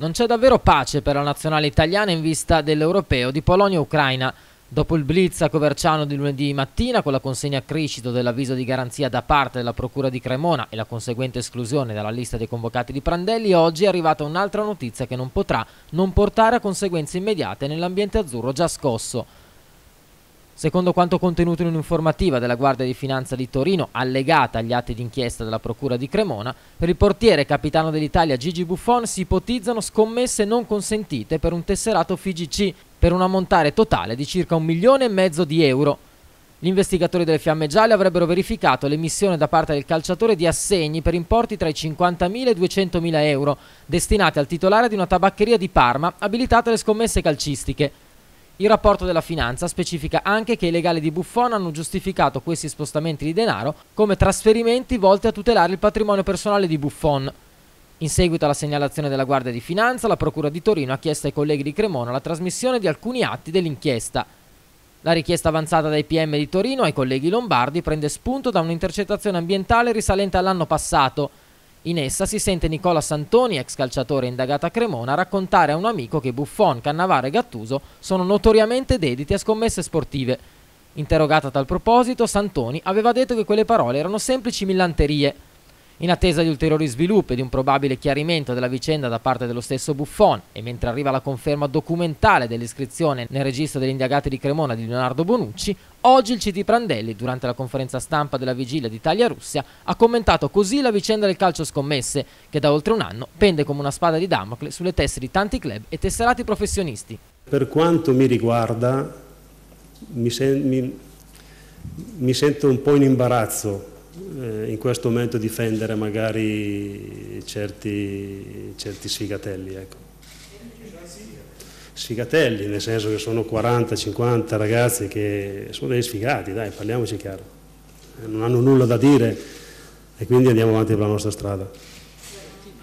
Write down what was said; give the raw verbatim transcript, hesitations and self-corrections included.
Non c'è davvero pace per la nazionale italiana in vista dell'Europeo di Polonia-Ucraina. Dopo il blitz a Coverciano di lunedì mattina, con la consegna a Criscito dell'avviso di garanzia da parte della Procura di Cremona e la conseguente esclusione dalla lista dei convocati di Prandelli, oggi è arrivata un'altra notizia che non potrà non portare a conseguenze immediate nell'ambiente azzurro già scosso. Secondo quanto contenuto in un'informativa della Guardia di Finanza di Torino, allegata agli atti d'inchiesta della Procura di Cremona, per il portiere capitano dell'Italia Gigi Buffon si ipotizzano scommesse non consentite per un tesserato F I G C per un ammontare totale di circa un milione e mezzo di euro. Gli investigatori delle Fiamme Gialle avrebbero verificato l'emissione da parte del calciatore di assegni per importi tra i cinquantamila e i duecentomila euro, destinati al titolare di una tabaccheria di Parma abilitata alle scommesse calcistiche. Il rapporto della Finanza specifica anche che i legali di Buffon hanno giustificato questi spostamenti di denaro come trasferimenti volti a tutelare il patrimonio personale di Buffon. In seguito alla segnalazione della Guardia di Finanza, la Procura di Torino ha chiesto ai colleghi di Cremona la trasmissione di alcuni atti dell'inchiesta. La richiesta avanzata dai P M di Torino ai colleghi lombardi prende spunto da un'intercettazione ambientale risalente all'anno passato. In essa si sente Nicola Santoni, ex calciatore indagato a Cremona, raccontare a un amico che Buffon, Cannavaro e Gattuso sono notoriamente dediti a scommesse sportive. Interrogato a tal proposito, Santoni aveva detto che quelle parole erano semplici millanterie. In attesa di ulteriori sviluppi e di un probabile chiarimento della vicenda da parte dello stesso Buffon, e mentre arriva la conferma documentale dell'iscrizione nel registro degli indagati di Cremona di Leonardo Bonucci, oggi il C T Prandelli, durante la conferenza stampa della vigilia d'Italia-Russia, ha commentato così la vicenda del calcio scommesse, che da oltre un anno pende come una spada di Damocle sulle teste di tanti club e tesserati professionisti. Per quanto mi riguarda, mi, sen mi, mi sento un po' in imbarazzo in questo momento difendere magari certi, certi sfigatelli, ecco. Sfigatelli nel senso che sono quaranta cinquanta ragazzi che sono dei sfigati, dai, parliamoci chiaro, non hanno nulla da dire e quindi andiamo avanti per la nostra strada.